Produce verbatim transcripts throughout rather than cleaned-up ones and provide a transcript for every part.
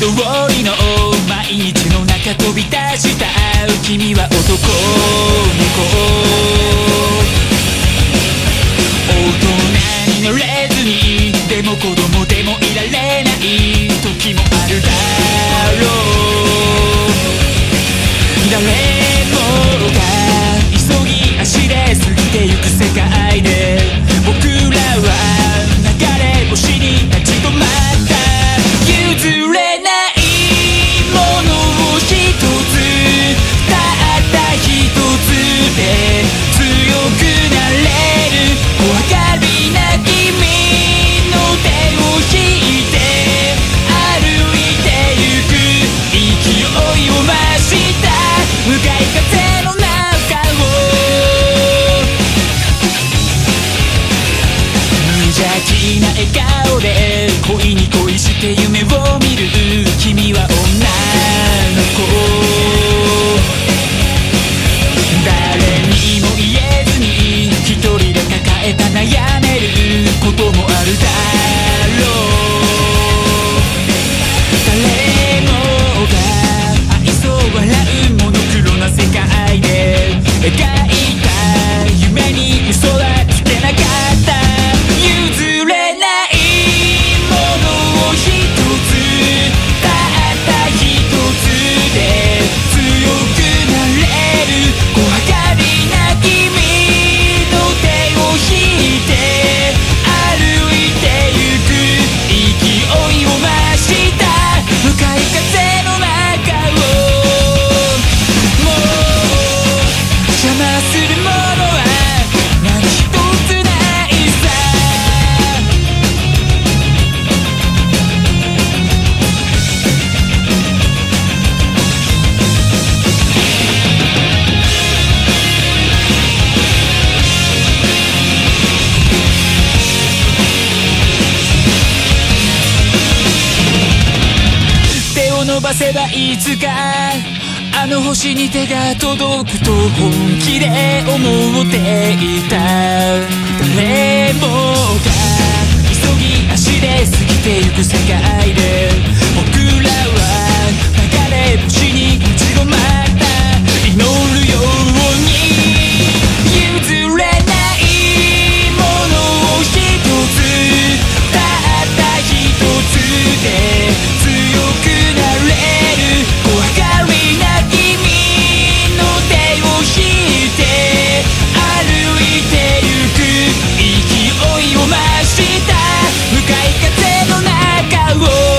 通りの毎日の中飛び出した君は男の子、大人になれずにでも子供でもいられない時もあるだろう。誰もが急ぎ足で過ぎてゆく世界で僕らは流れ星に立ち止まった。譲れないものを一つ、たった一つで強くなれる。怖がりな君の手を引いて歩いてゆく。勢いを増した向かい風の中を無邪気な笑顔で恋に恋して夢を見る君は女の子。誰にも言えずに一人で抱えた悩めることもあるだろう。誰もが愛想笑うモノクロな世界で描いた夢に嘘はつけなかった。譲れないものを一つ、たった一つで強くなれる。怖がりな君の手を引いて歩いてゆく。勢いを増した向かい風の中をもう邪魔するものは何一つないさ。手を伸ばせばいつかあの星に手が届くと本気で思っていた。誰もが急ぎ足で過ぎてゆく世界で僕らは流れ星に立ち止まった。祈るように譲れないものを一つ、たった一つで強くなれる。怖がりな君の手を引いて歩いてゆく。勢いを増した向かい風の中を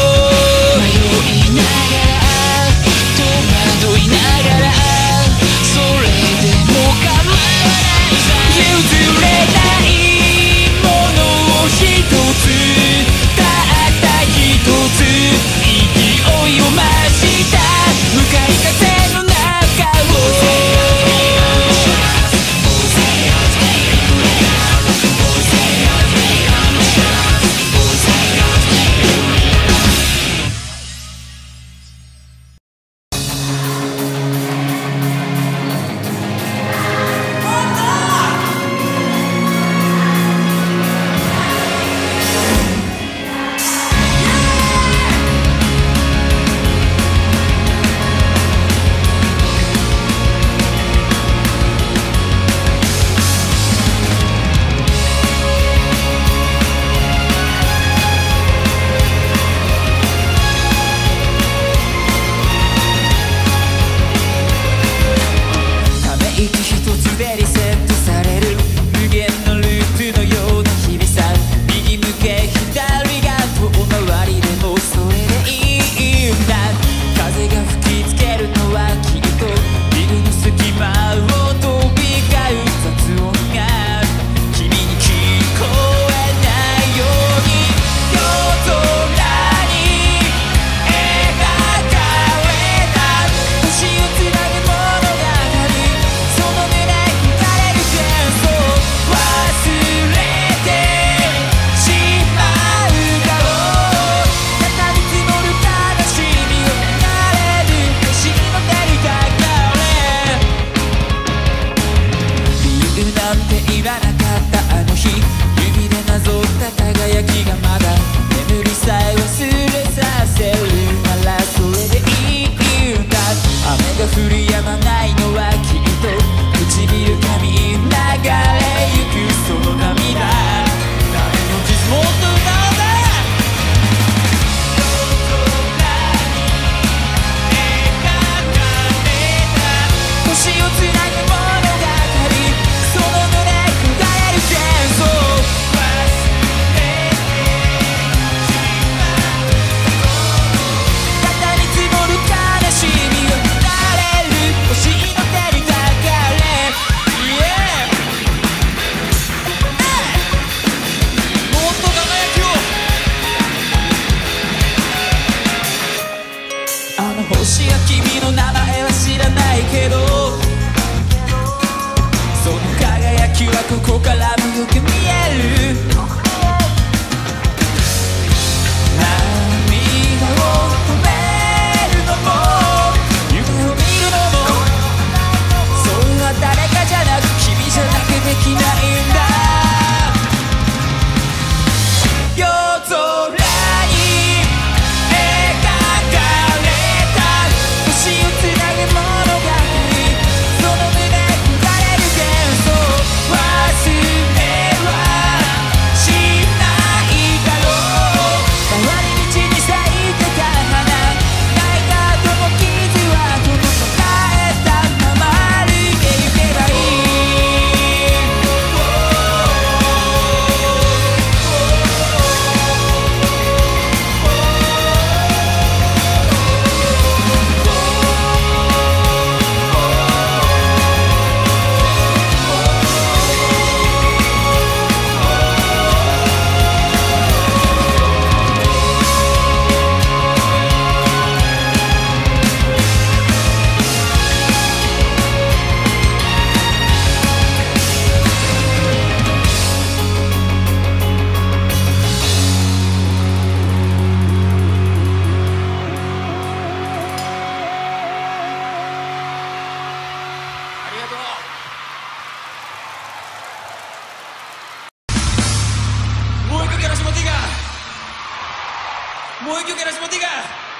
もう一曲やらせてもらっていいか。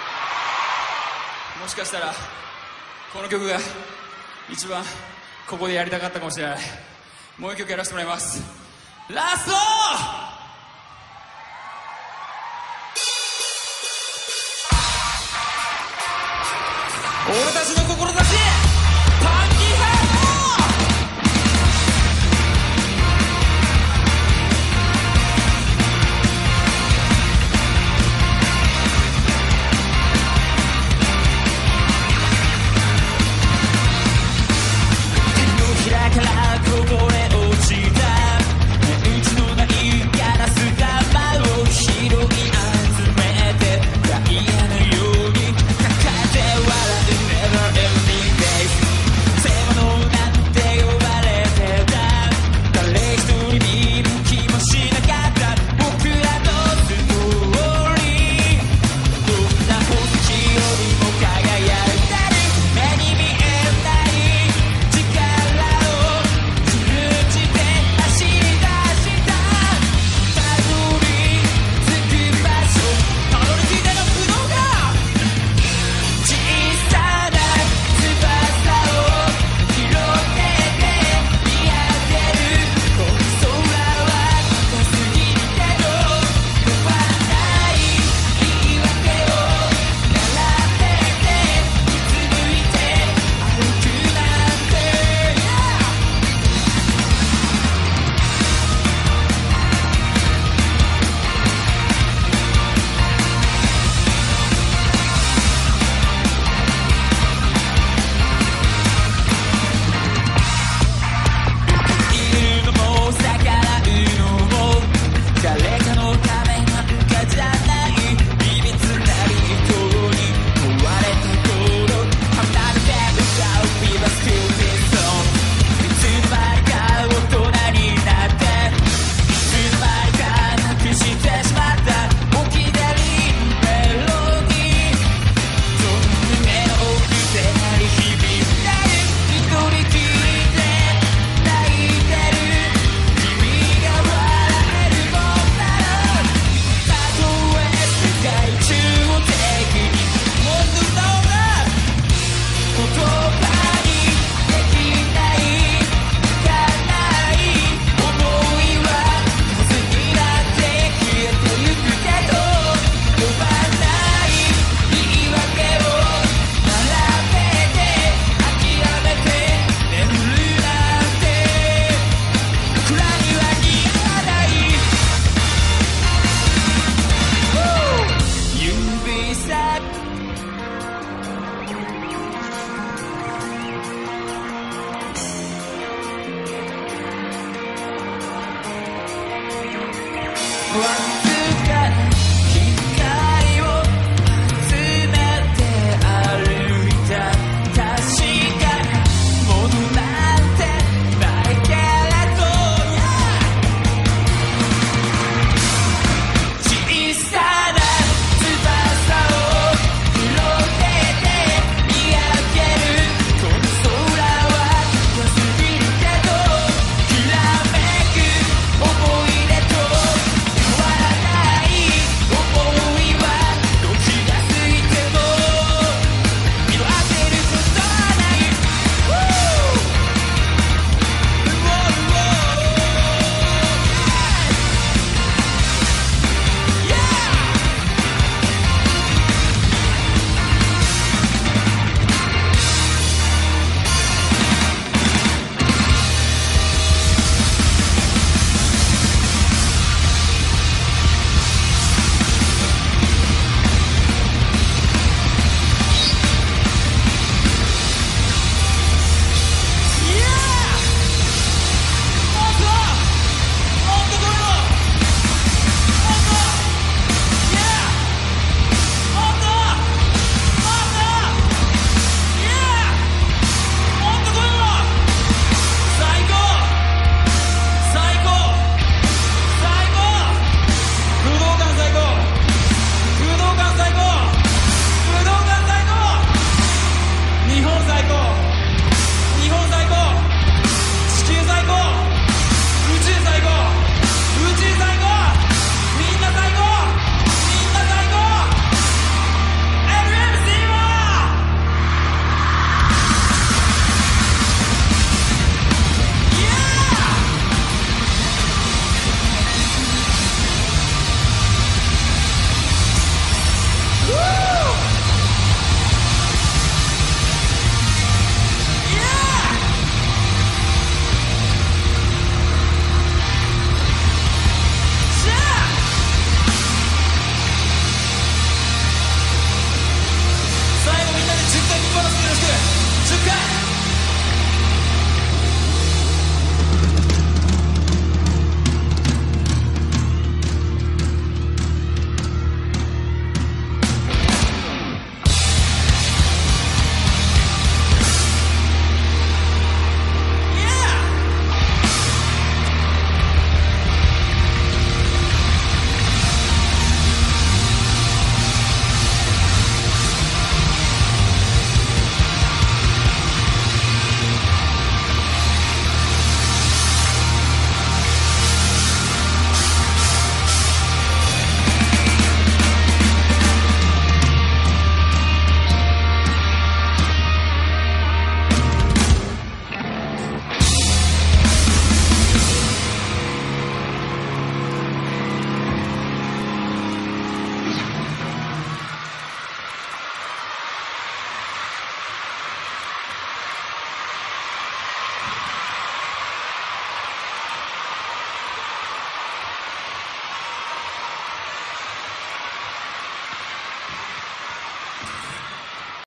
もしかしたらこの曲が一番ここでやりたかったかもしれない。もう一曲やらせてもらいます。ラスト。俺たちの志、パンキーハート。手のひらからこぼれ落ちたメンツのないガラス玉を拾い集めてダイヤのように抱えて笑う Never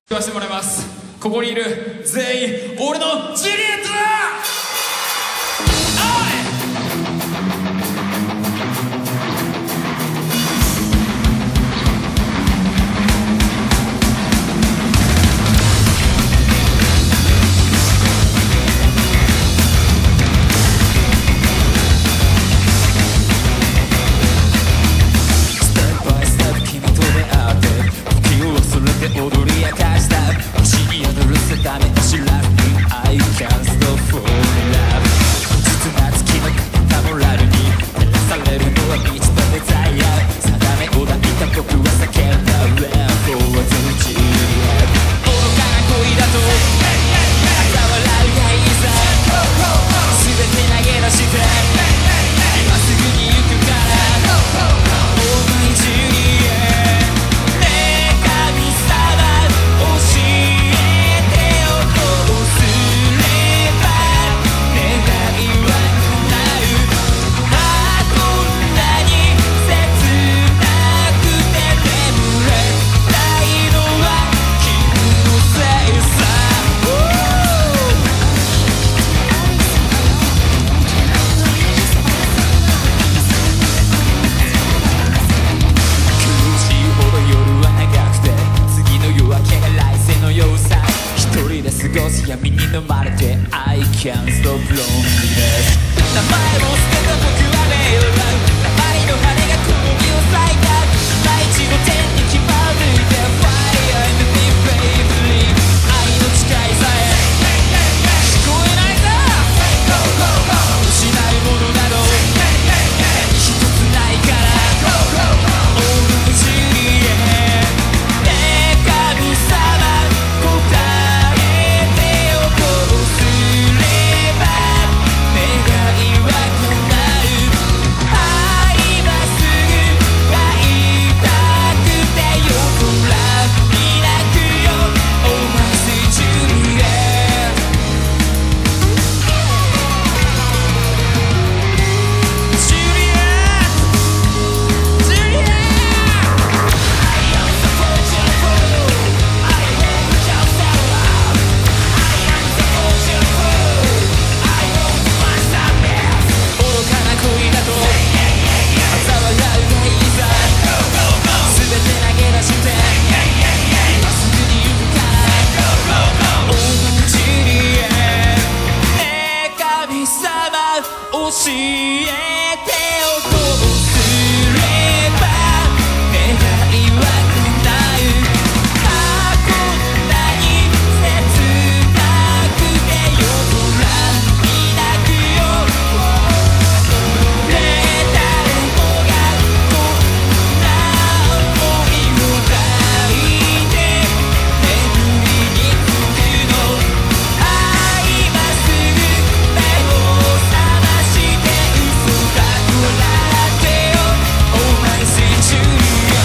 言わせてもらいます。ここにいる全員俺のジュリエットだ。踊り明かした星に宿るせためを知らずに I can't stop falling in love 後日な月のかけたモラルに照らされるのは道とデザイア定めを抱いた僕は叫んだ Rainbow was a G 愚かな恋だと嘲笑うがいいさ全て投げ出して今すぐに行くから Oh my Juliet闇に飲まれて I can't stop loneliness 名前を捨てた僕は目を奪う名前の羽が小麦を裂いた大地の天に決まるいて Fire in the deep baby 愛の誓いさえ聞こえないか失うものなど一つないから Oh my Juliet ねえ神様答え教えてよどうすれば願いは叶うあこんなに切なくて夜空に泣くよねえ誰もがこんな想いを抱いて眠りにつくのあ今すぐ目を覚まして嘘だと笑ってよ Oh my sweet Juliet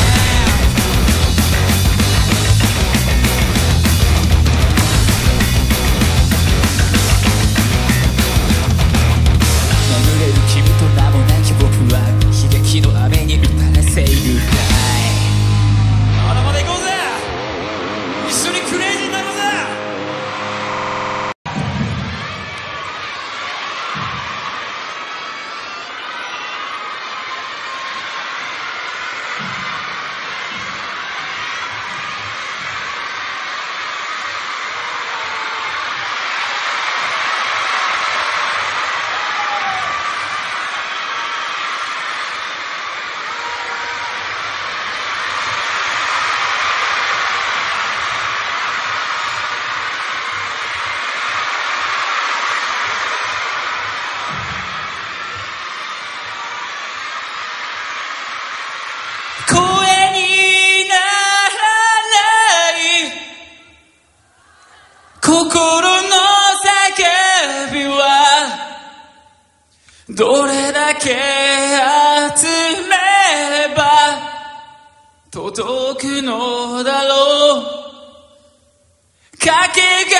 眠れる君と名もなき僕は悲劇の雨に打たれせいるかいまだまだ行こうぜ一緒にクレイジーになろうぜ声にならない心の叫びはどれだけ集めれば届くのだろうかけが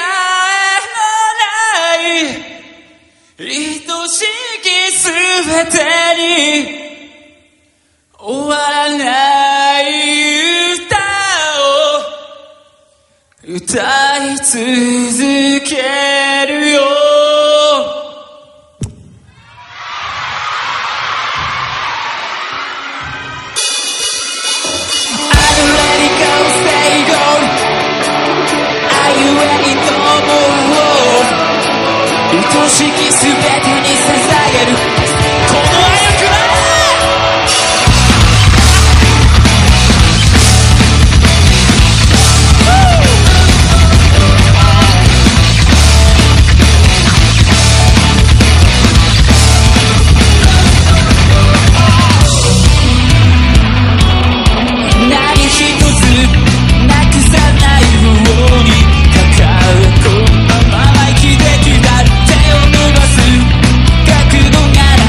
えのない愛しきすべてに終わらない歌を歌歌い続けるよ。愛しきすべてに捧げるこの愛をくら何一つなくさないように抱え込んだまま生きてきた。手を伸ばす角度が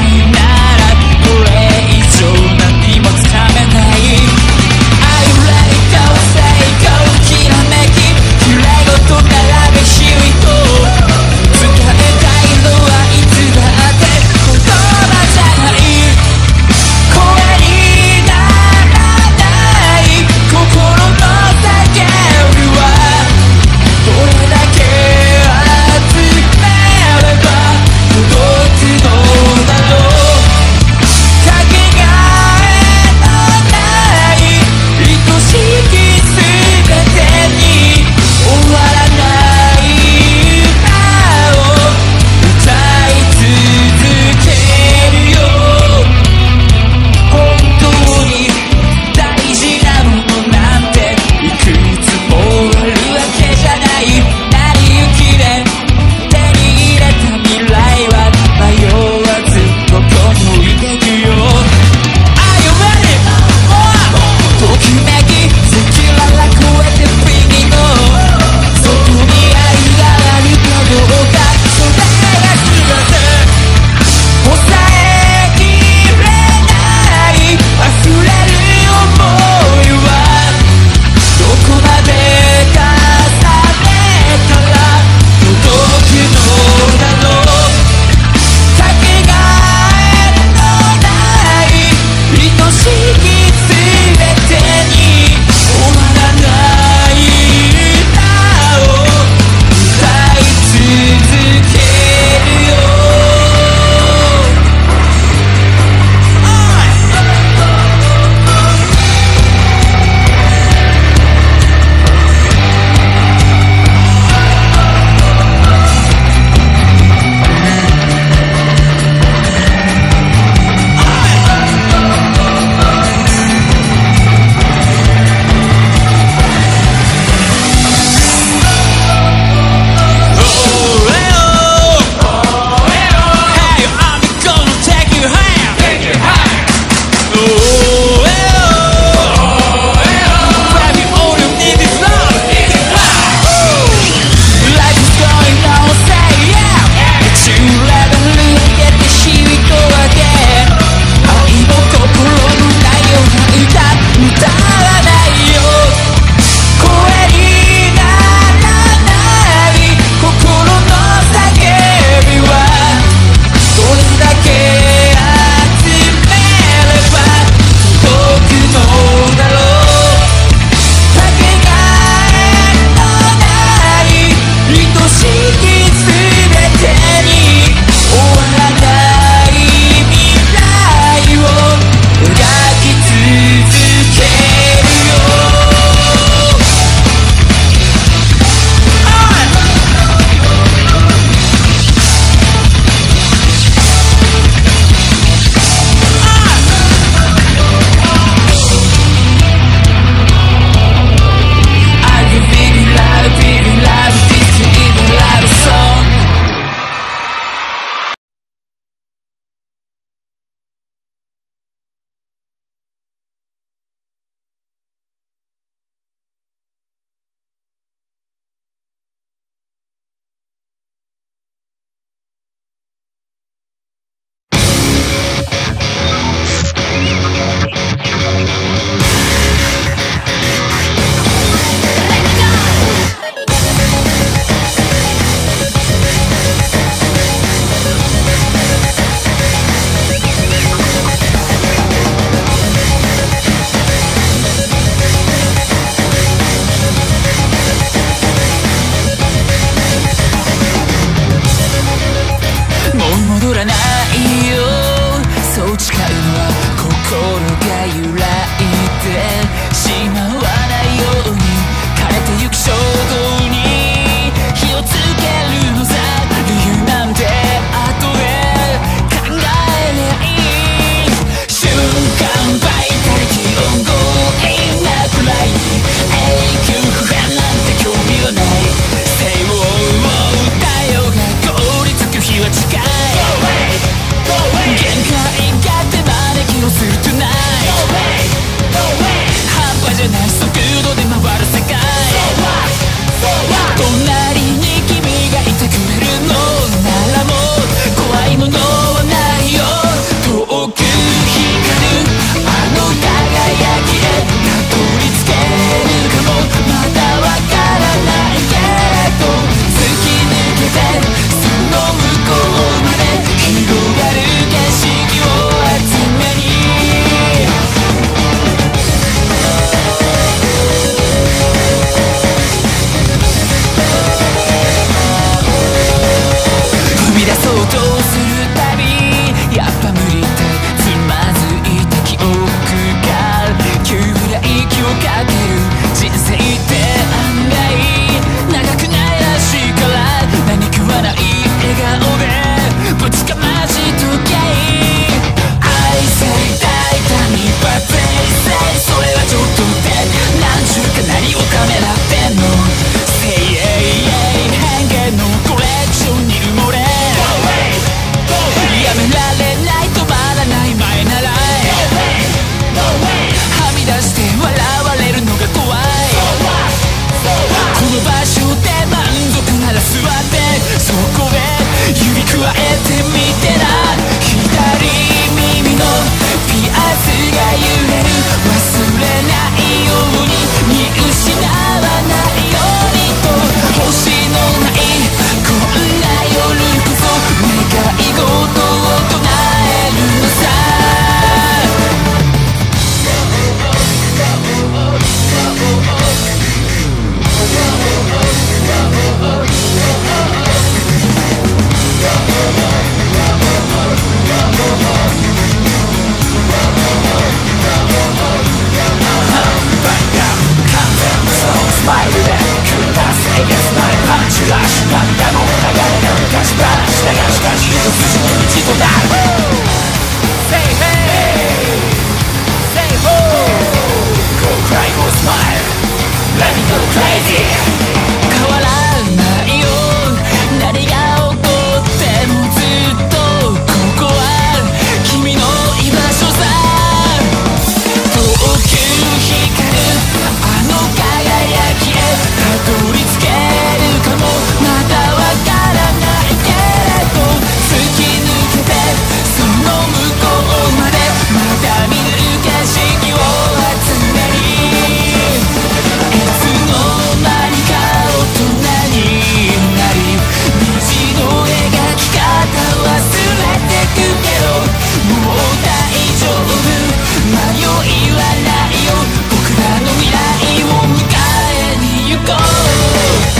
筋の道となる Say hey Say ho Go cry go smile Let me go crazy 変わらないよ何が起こってもずっとここは君の居場所さ遠く光るあの輝きへたどり着けるかもまだわからないけれど突き抜けてその向こうまでまだ見ぬ景色を集めにいつの間にか大人になり虹の描き方忘れてくけどもう大丈夫迷いはないよ僕らの未来を迎えに行こう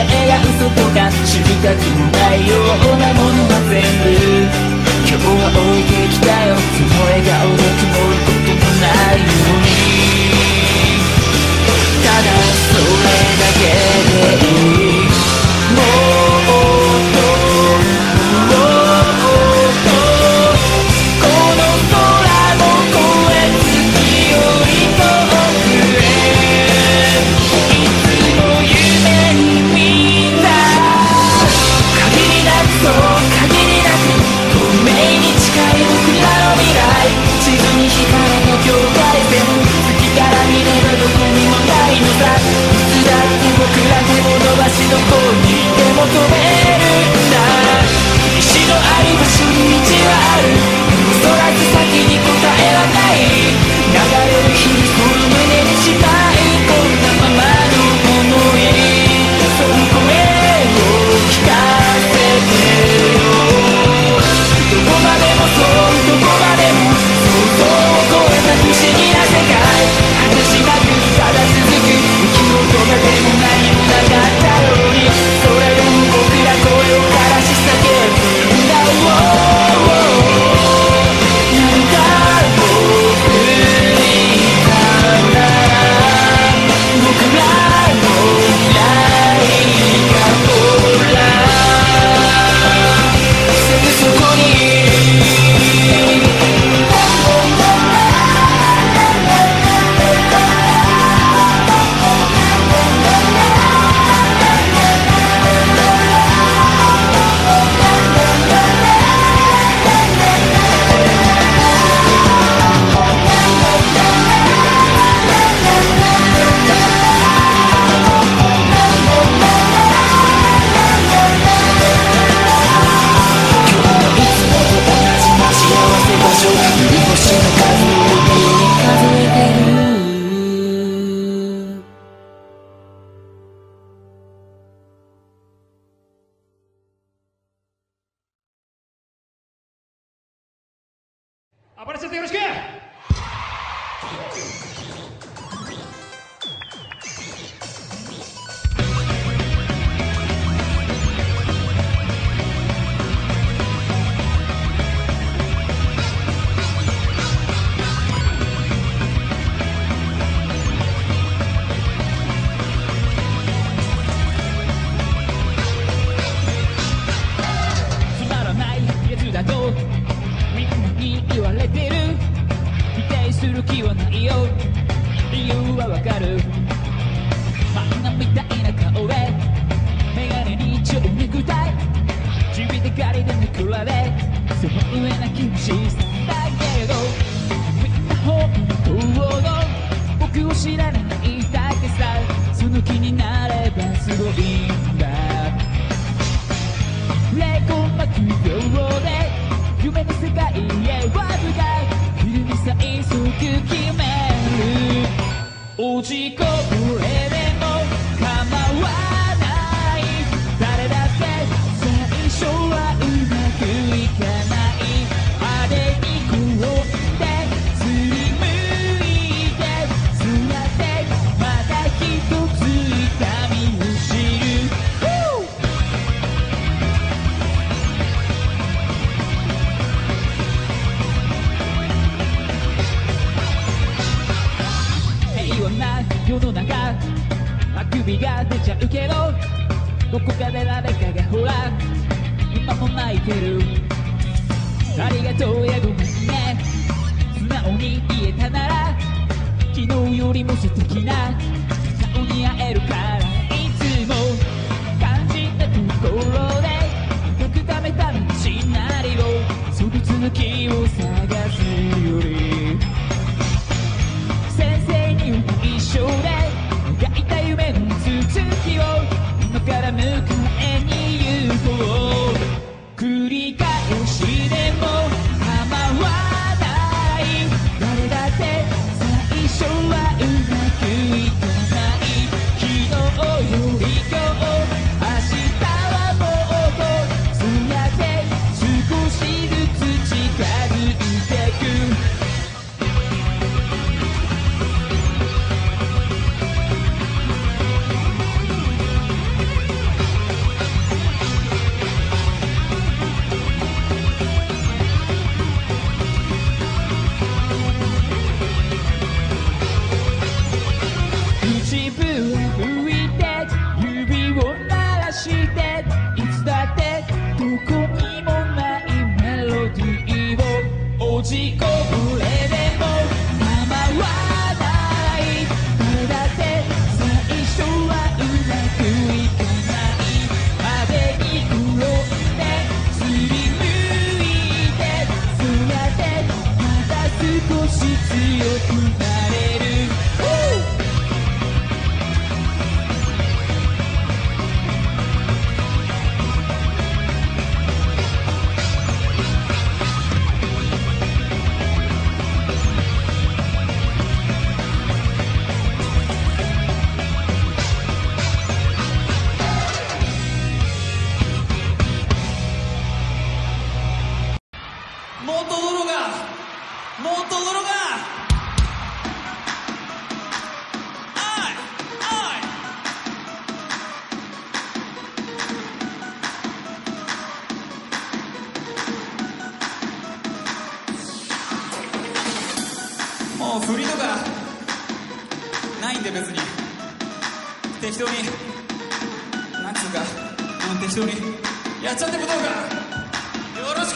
が嘘とか知る価値もないようなものは全部今日は置いてきたよ。その笑顔が曇ることもないように、ただそれだけでいい。もうともうとこの空も越え月より遠くへ、いつも夢に見た限りなく、そう限りなく透明に近い僕らの未来、地図に引かれた境界線、月から見ればどこにもないのさ。いつだって僕ら手を伸ばしどこにいても飛べるんだ。石のある場所に道はある、恐らく先に答えはない。流れる日々その胸にしまい込んだままの想い、その声を聞かせてよ。どこまでもそうどこまでも想像を超えた不思議な世界、果てしなくただ続く息を止めても何もなかったように、それでも僕ら声を枯らし叫ぶんだ。なんだ僕にかなら僕らの未来がほらすぐそこに。 暴れちゃってよろしく。 つまらないやつだとみんなに言われてる。否定する気はないよ、理由はわかる。マンナみたいな顔でメガネに蝶ネクタイ、地味でガリで抜くられその上な気もしたんだけれど、みんな本当の僕を知らないだけさ。その気になればすごいんだ。零コンマきゅうびょうで夢の世界へワープがフィルム最速決める。落ちこぼれでも構わない、誰だって最初はうまくいかない。あれに転んで振り向いて座ってまた一つ痛みを知る。平和な世の中あくびが出ちゃうけど、どこかで誰かがほら今も泣いてる。ありがとうやごめんね、素直に言えたなら昨日よりも素敵な顔に会えるから。いつも感じたところで書くためた道なりをその続きを探すより、先生に一緒で描いた夢の続きを今から向かえに行こう。繰り返しでも構わない、誰だって最初はうまくいかない。昨日より今日明日はもうしこぼれでも構わない。ただって最初はうまくいかないまでに転んですりむいて、そうやってまた少し強くなれる。 もっと踊ろうが、もっと踊ろうが。おいおい。もう振りとかないんで別に適当になんつうか、うん、適当にやっちゃってもどうかよろしく。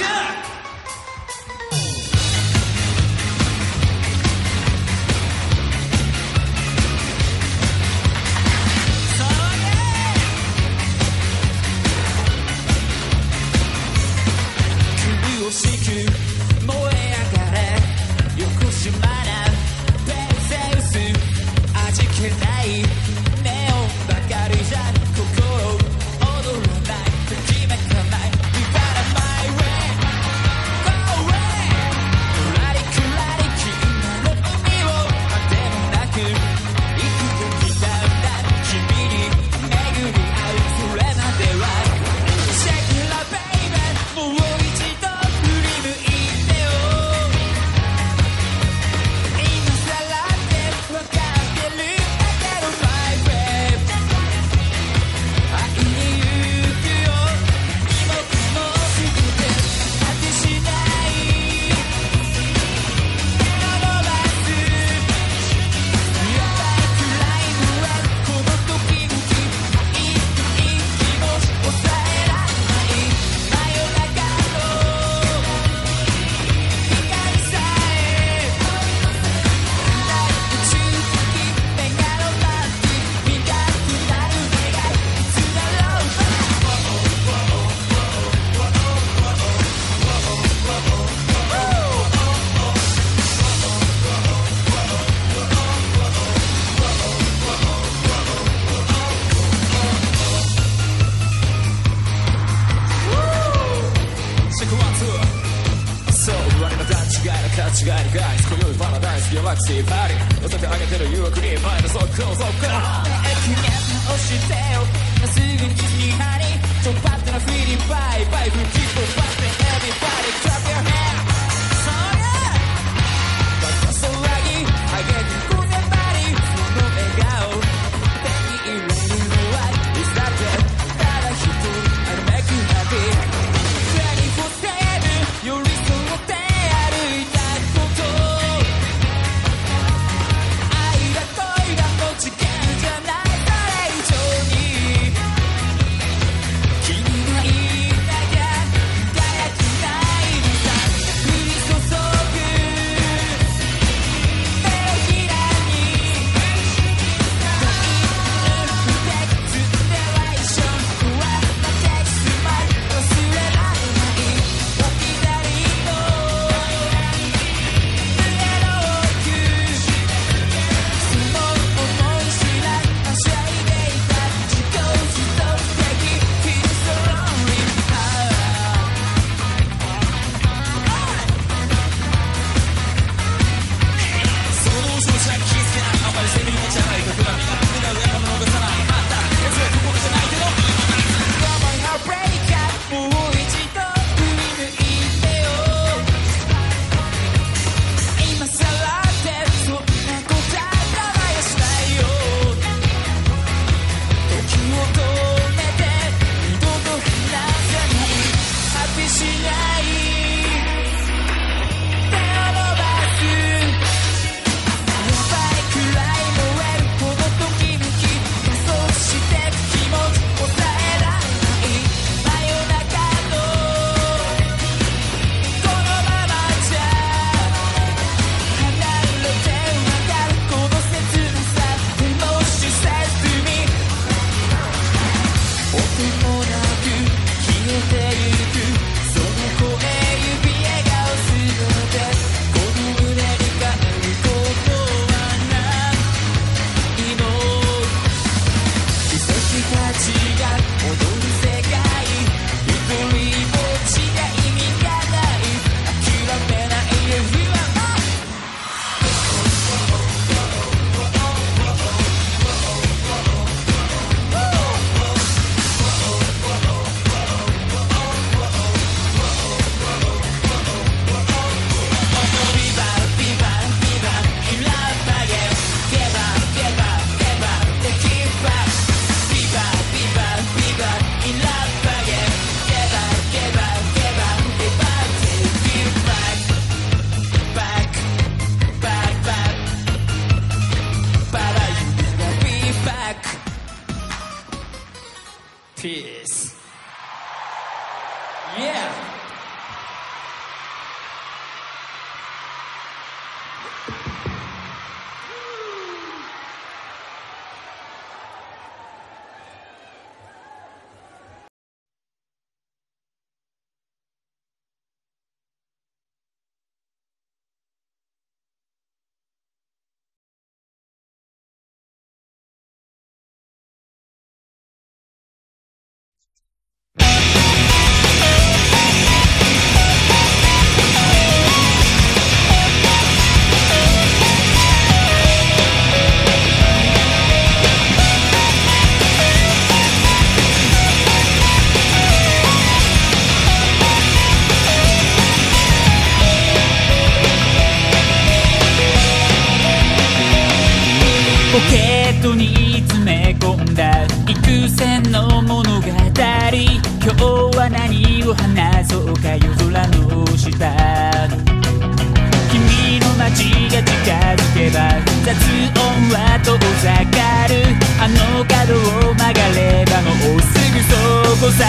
欲しく燃え上がれ横島なペルセウス、味気ないネオンばかりじゃ心躍らない、ときめかない。 We gotta my way go away、 のらりくらり君の海をあてもなく幾度来たんだ、君に巡り合うそれまでは Shake it up baby、 もう一度違いに返す今宵パラダイスギャラクシーパリ寄せてあげてる誘惑に前の速攻速攻駅に押してよまっすぐに水に張りちょっぱってなフィーリンバイバイフルキップバッテン Everybody clap your handsそうやバカ騒ぎ激しく粘りその笑顔手に入れるのはいつだってただ一人 I'll make you happy にじゅうよじかん寄り添って歩いた時間じゃないそれ以上に君がいなきゃ線の物語、今日は何を話そうか夜空の下。君の街が近づけば雑音は遠ざかる、あの角を曲がればもうすぐそこさ。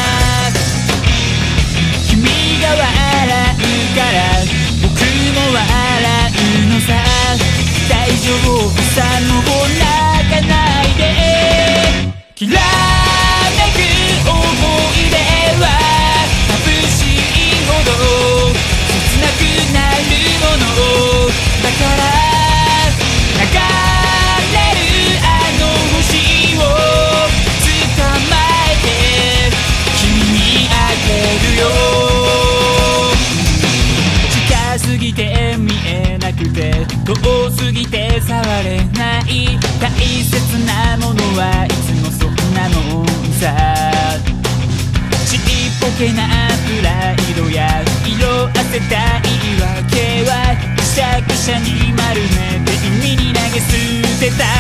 君が笑うから僕も笑うのさ。大丈夫さ、もう泣かないで。きらめく思い出は眩しいほど切なくなるものだから、流れるあの星を捕まえて君にあげるよ。近すぎて見えなくて遠すぎて触れない、大切なものはいつもそんなもんさ。ちっぽけなプライドや色あせた言い訳はくしゃくしゃに丸めて海に投げ捨てた。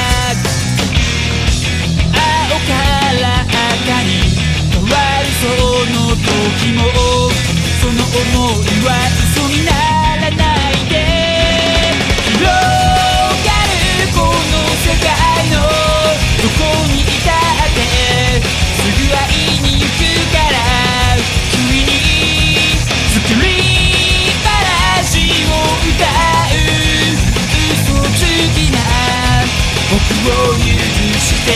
青から赤に変わるその時もその想いは嘘にならないで。広がるこの世界のどこにいたってすぐ会いに行くから、君に作り話を歌う嘘つきな僕を許して。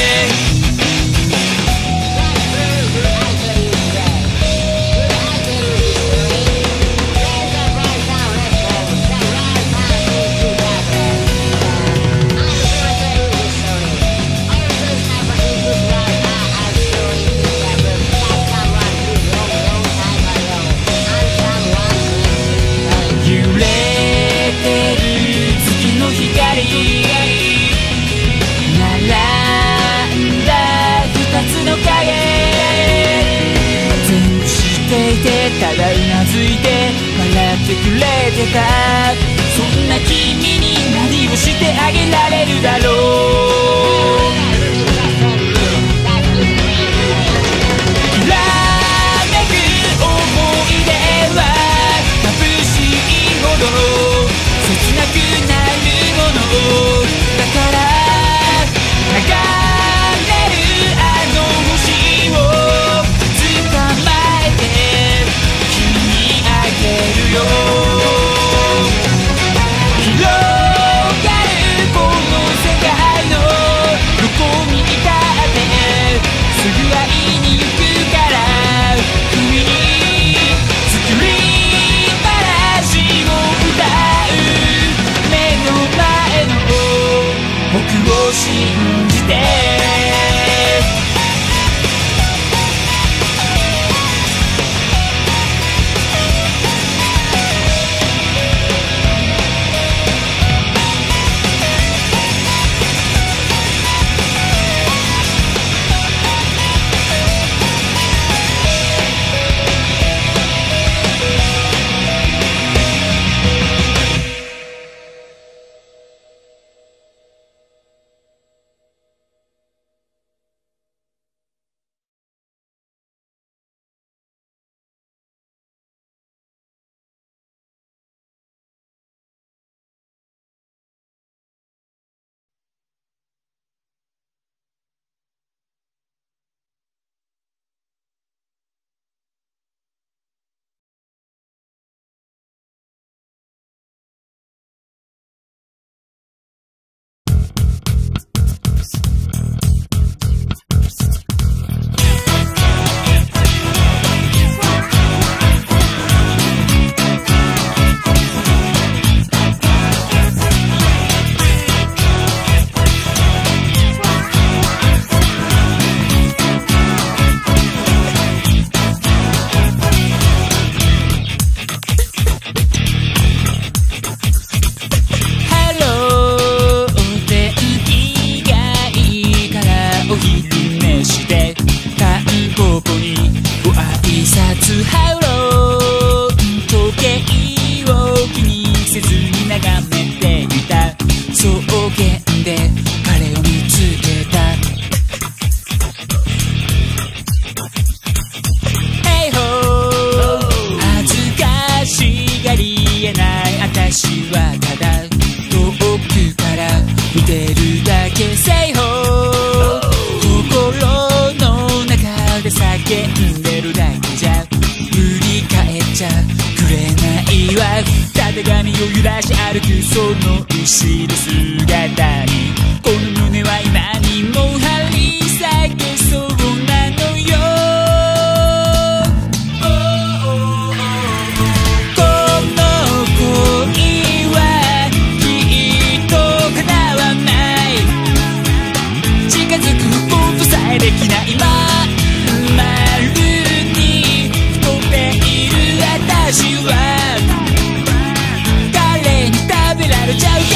ただうなずいて笑ってくれてた。そんな君に何をしてあげられるだろう。きらめく思い出は眩しいほど切なくなるものだから、流れるあの星を捕まえてあげるよ。広がるこの世界のし歩くその後ろ姿にこの胸は今にも張り裂けそうなのよ。この恋はきっと叶わない、近づくことさえできないままるに太っている私は彼に食べられちゃうから。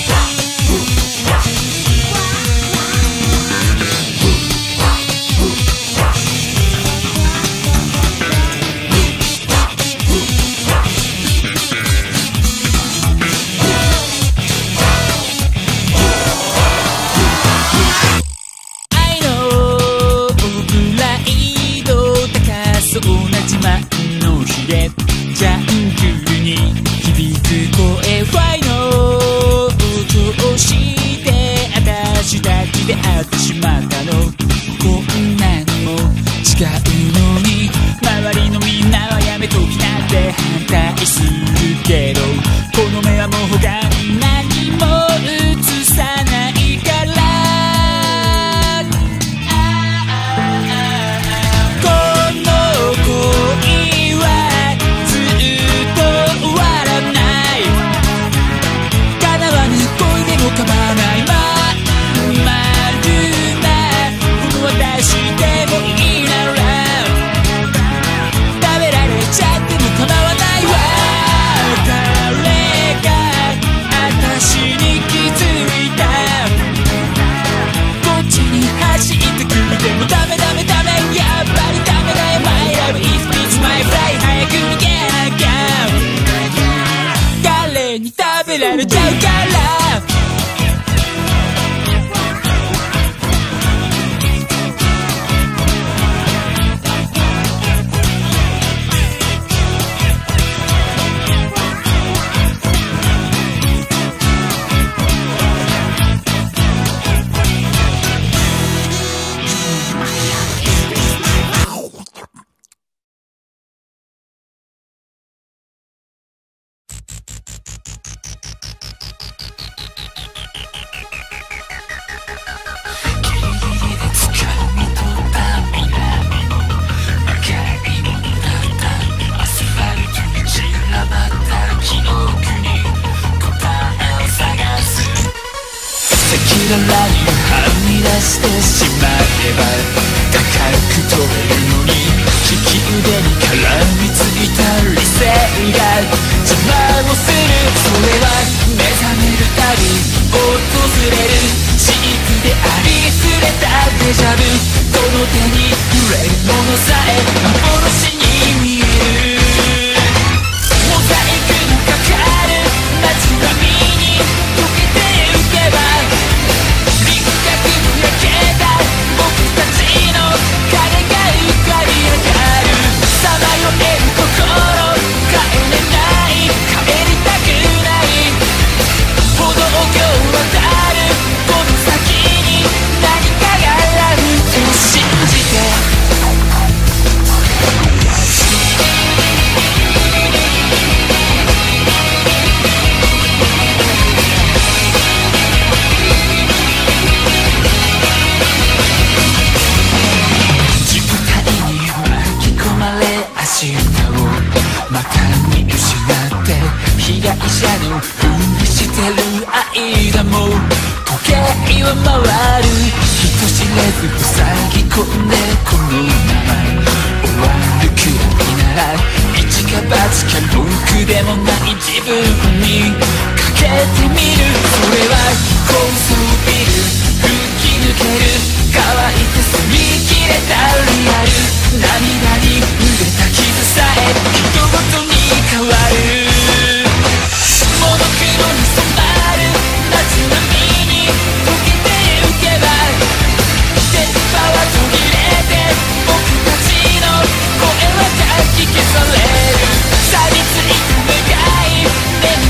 愛のプライド高そうな自慢のひれジャングルに響く声ファイの音をして私だけで会ってしまったの。こんなにも違うのに周りのみんなはやめときなって反対するけど、この目はもう他に何も映さないから。この恋はずっと終わらない、叶わぬ恋でも構わないままるなこの私でもいいなら食べられちゃっても構わないわ。誰が私に気づいた、こっちに走ってくるでもダメダメダメ、やっぱりダメだよ My love if it's my flight 早く逃げなきゃ彼に食べられちゃうから。赤裸々にはみ出してしまえば高く飛べるのに利き腕に絡みついた理性が邪魔をする。それは目覚めるたび訪れるシークでありふれたデジャブ、この手に触れるものさえ幻に見える。モザイクのかかる街並みに溶けてゆけば輪郭が焼けた僕たちの影が浮かび上がる。さまよえる心帰れない帰りたくない歩道橋渡るこの先に何かがあると信じて足をまた見失って被害者のふりしてる間も時計は回る、人知れず塞ぎ込んでこのまま終わるくらいなら一か八か僕でもない自分にかけてみる。それは高層ビル吹き抜ける乾いて澄み切れたリアル、涙に濡れた傷さえ人ごとに変わる。モノクロに染まる街並みに溶けてゆけば電波は途切れて僕たちの声はかき消される。錆びついた願いでも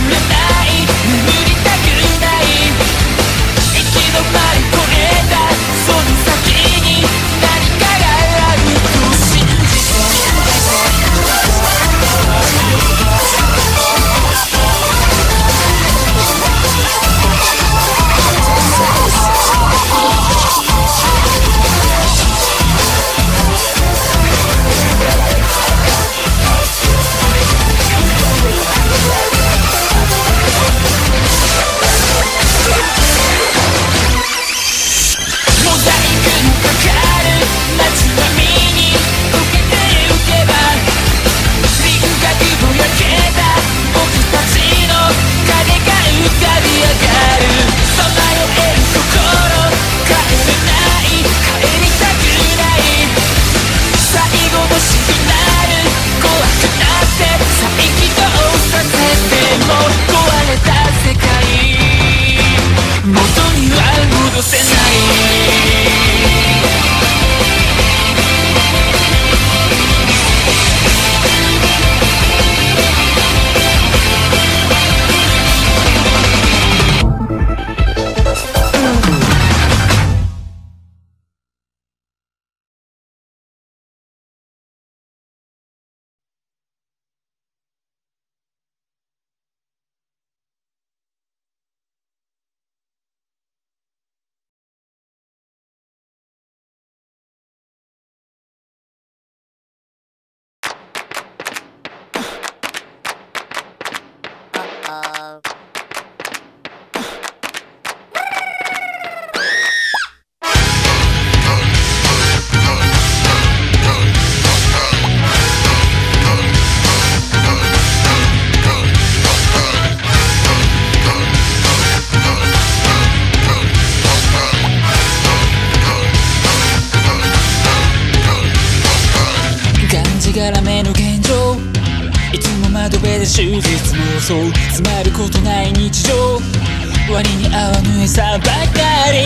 しがらめの現状、いつも窓辺で終日妄想、詰まることない日常、割に合わぬ餌ばかり。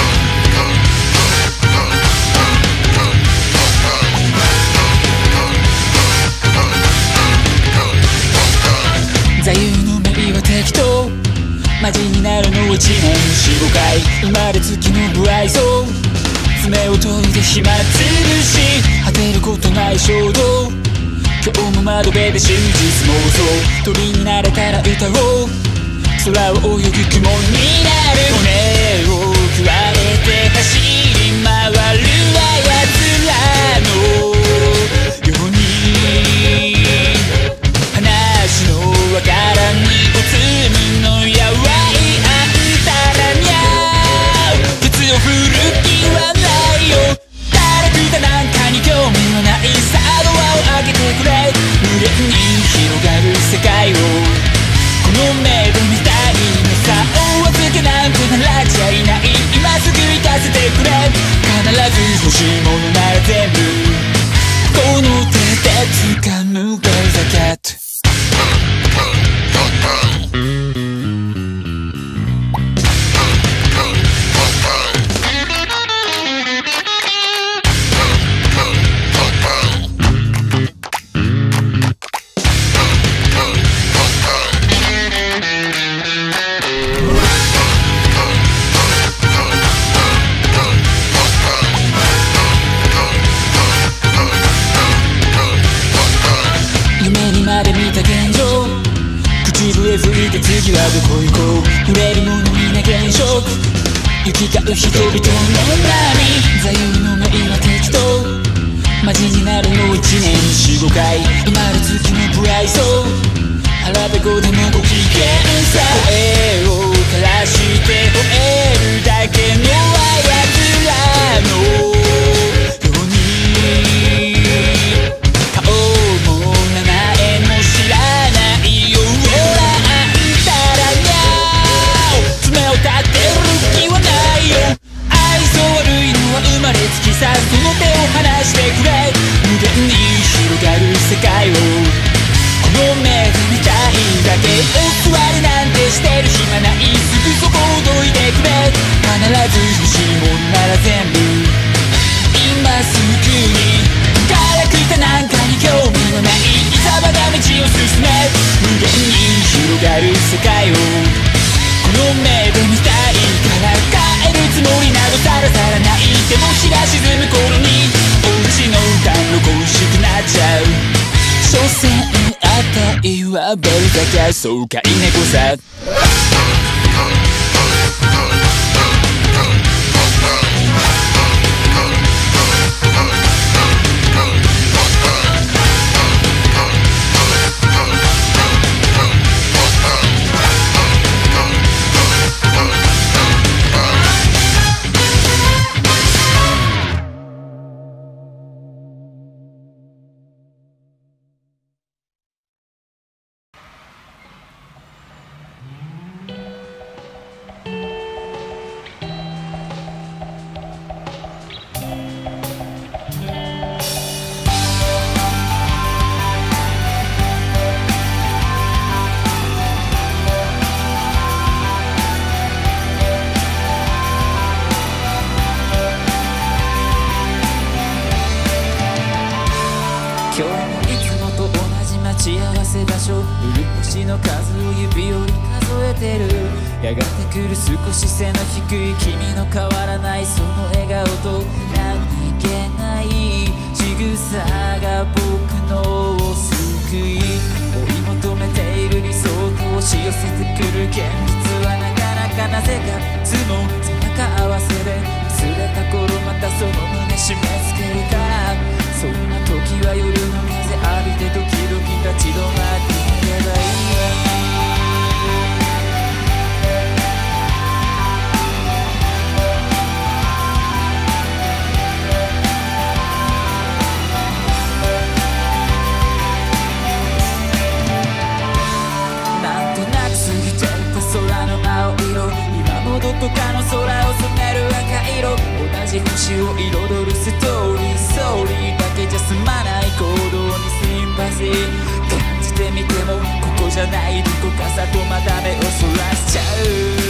座右の銘は適当、マジになるのはいちねんよん、ごかい、生まれつきの不愛想、爪を研いで暇つぶし、果てることない衝動、今日も窓辺で真実妄想、鳥になれたら歌おう、空を泳ぐ雲になる。骨を食われて走り回るは奴らのように、話のわからぬおつむのやわいあんたらにゃケツを振る気はないよ。誰かなんかに興味はないさあ、ドアを開けてくれ、無限に広がる世界をこの目で見たいのさ。お預けなんてならじゃいない、今すぐ行かせてくれ、必ず欲しいものなら全部この手で掴むベルザキャット。吹いて次はどこ行こう、触れるものみんな現象、行き交う人々の波、座右の銘は適当、マジになるのいちねんよん、ごかい、生まれつきの不愛想、腹ペコでもご機嫌さ、声を枯らして吠えるだけのあやつらのように、顔も名前も知らないよ、生まれつきさ、その手を離してくれ、無限に広がる世界をこの目で見たいだけ、お座りなんてしてる暇ない、すぐそこをどいてくれ、必ず欲しいもんなら全部今すぐに、ガラクタなんかに興味はない、いざばが道を進め、無限に広がる世界をこの目で見たいから、帰るつもりなどさらさらない、でも日が沈む頃にお家の暖炉恋しくなっちゃう、所詮あたいはベルザキャ、そうかい猫さ。今日もいつもと同じ待ち合わせ場所、うる星の数を指折り数えてる、やがて来る少し背の低い君の変わらないその笑顔と何気ない仕草が僕のを救い、追い求めている理想と押し寄せてくる現実はなかなかなぜかつも背中合わせで忘れた頃またその胸締め付けるから、そんな時は夜の風浴びて時々立ち止まっていればいい。なんとなく過ぎてった空の青色、今もどこかの空を染める赤色、同じ星を彩るストーリー、ストーリーだけじゃ済まない行動だとまた目をそらしちゃう。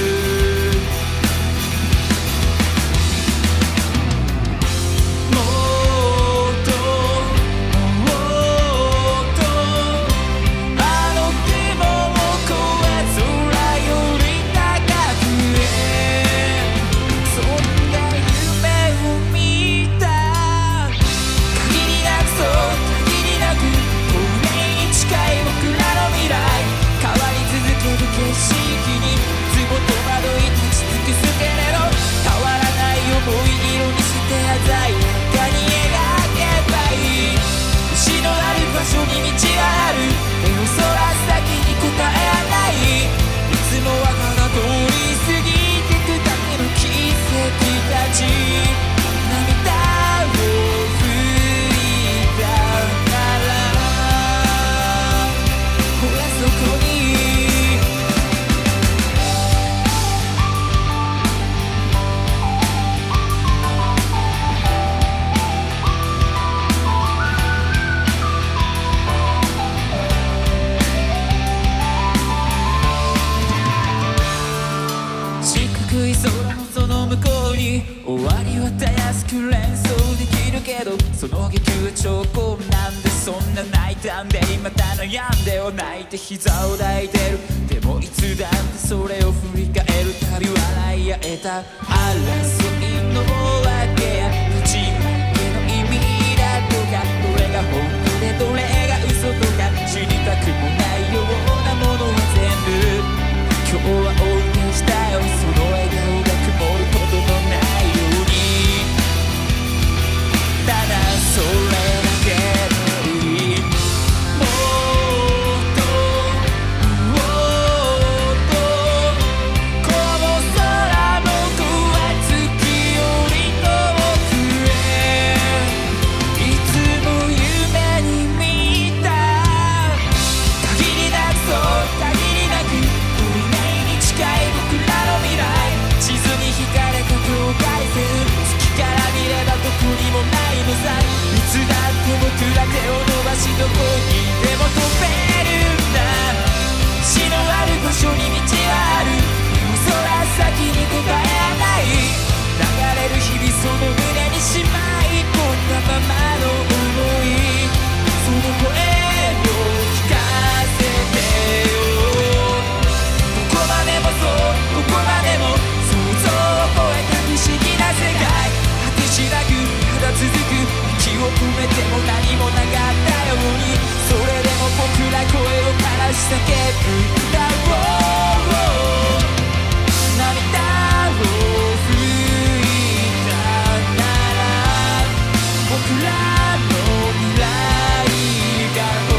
終わりはたやすく連想できるけど、その劇は超高なんで、そんな泣いたんでまた悩んでを泣いて膝を抱いてる。でもいつだってそれを振り返るたび笑い合えた。争いの訳や勝ち負けの意味だとか、どれが本当でどれが嘘とか知りたくもないようなものは全部今日は追い消したよ。その笑顔が曇ることのないように、ただそれだけでいい。もっともっとこの空僕は月より遠くへ、いつも夢に見た限りなくそう限りなく運命に近い僕らの未来、地図に引かれた境界線、月から見ればどこにもないのさ。いつだって僕ら手を伸ばしどこにでも飛べるんだ。死のある場所に道はある、でもそら先に答えはない。流れる日々その胸にしまい込んだままの想い、その声を聞かせてよ。どこまでもそうどこまでも想像を超えた不思議な世界、果てしなくただ続く、息を止めても何もなかったように、それでも僕ら声を枯らし叫ぶんだろう。涙を拭いたなら僕らの未来がほ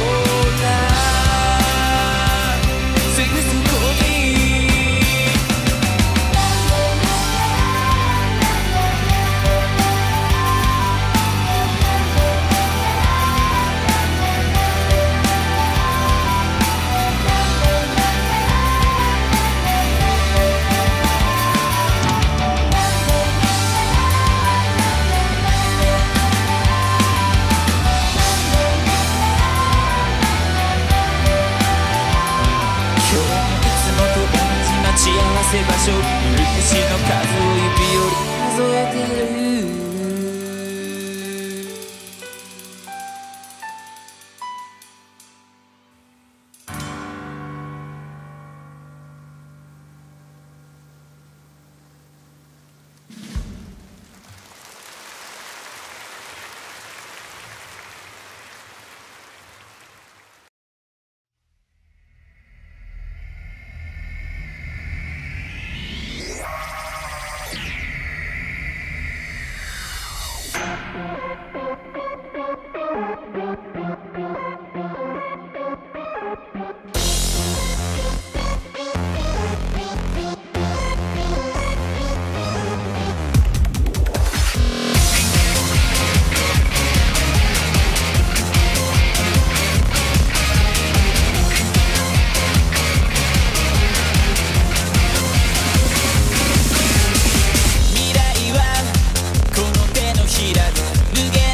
らすぐそこに。幸せ場所、いる星の数を指折り数えてる。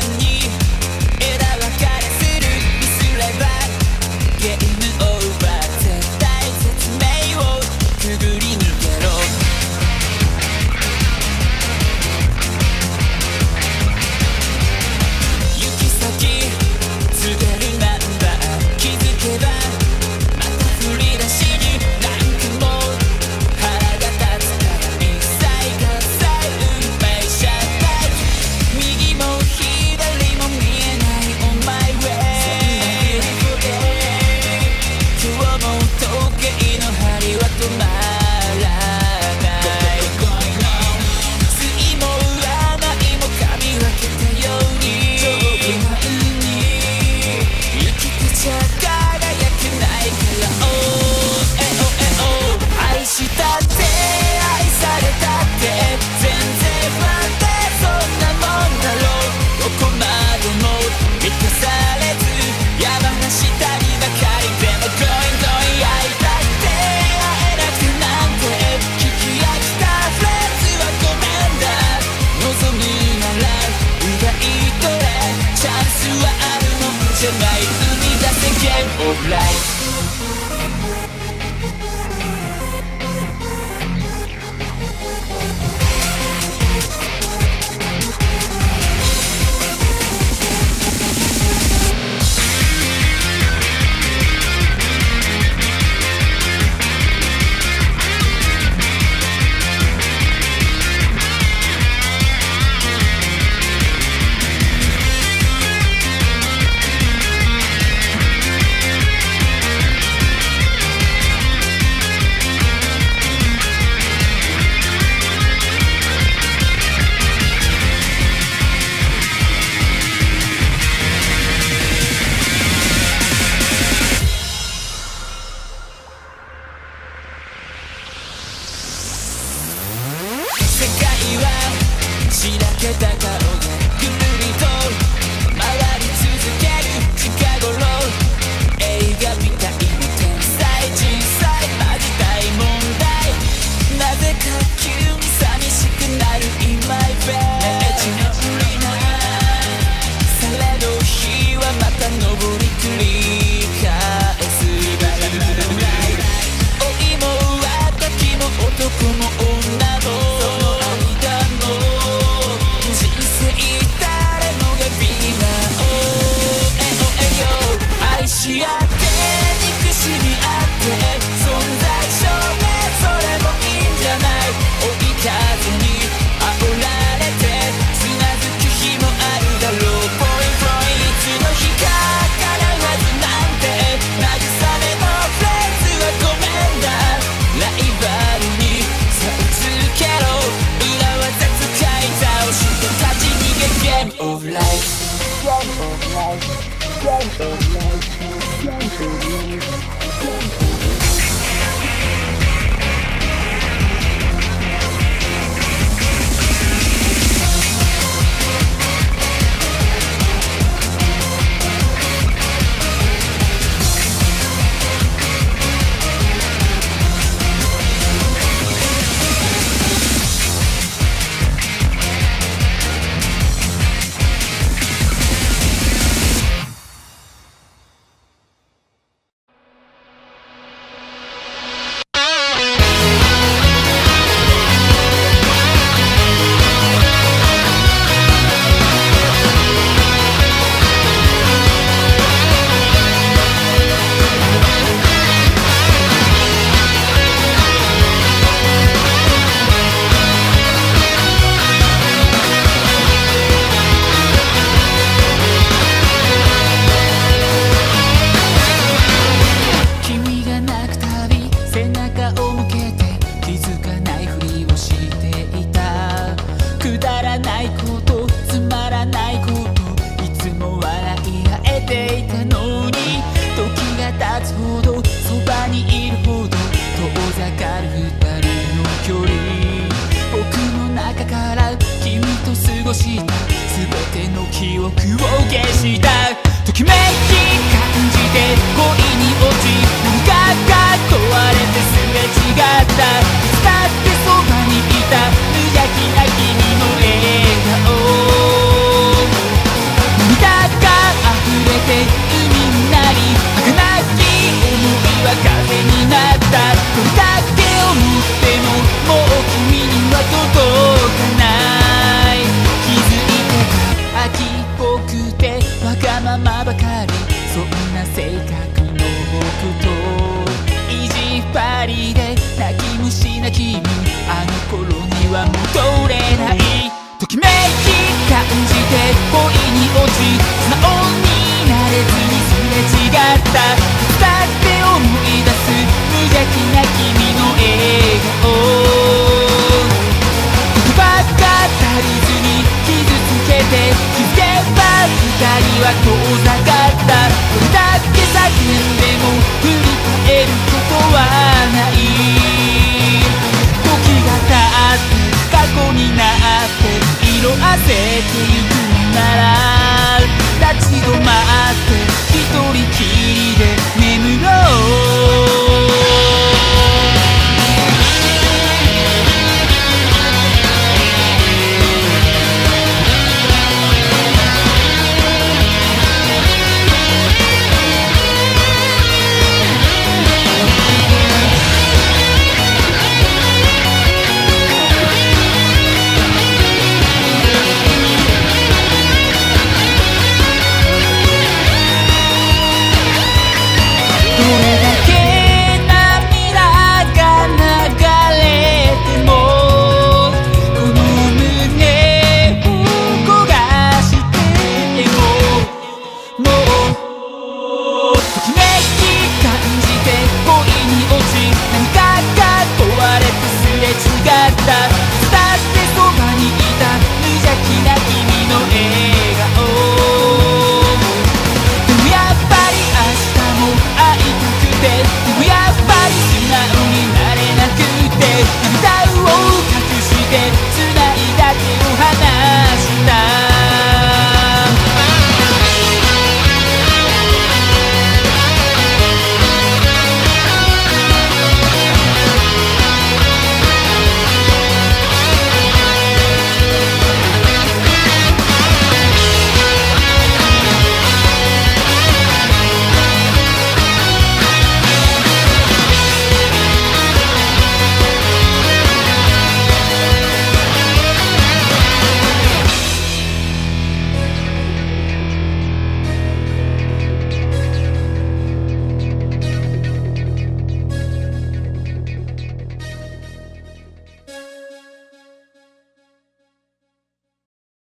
ゲームオーバーみ出せゲームオブライフしらけた顔がぐるりと回り続ける近頃映画みたいな天才人才マジ大問題なぜか急に寂しくなる In my bed 地の売りないされど日はまた昇り繰り返す老いも若きも男も女もし合って憎しみ合って存在証明それもいいんじゃない追い風に煽られてつまずく日もあるだろうボイボイいつの日か叶うはずなんて慰めのフレーズはごめんだライバルに差をつけろ裏技使い倒して立ち逃げゲームオブライフゲームオブライフゲームオブライフときめき感じて恋に落ち素直